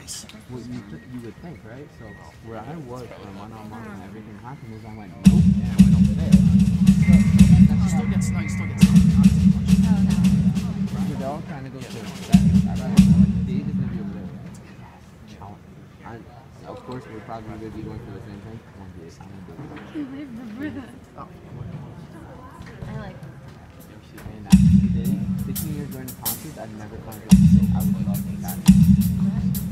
Nice. What you would think, right? So where I was when one-on-one and everything happened is I went nope and I went over there. You still get snow. You still get snow. Not too much. Because they're all trying to go to that. I'd rather Dave is gonna be over there. Of course, we're probably going to be going for the same thing. I'm gonna do it. I like And today, 16 years going to concerts, I've never concerts. I would love that.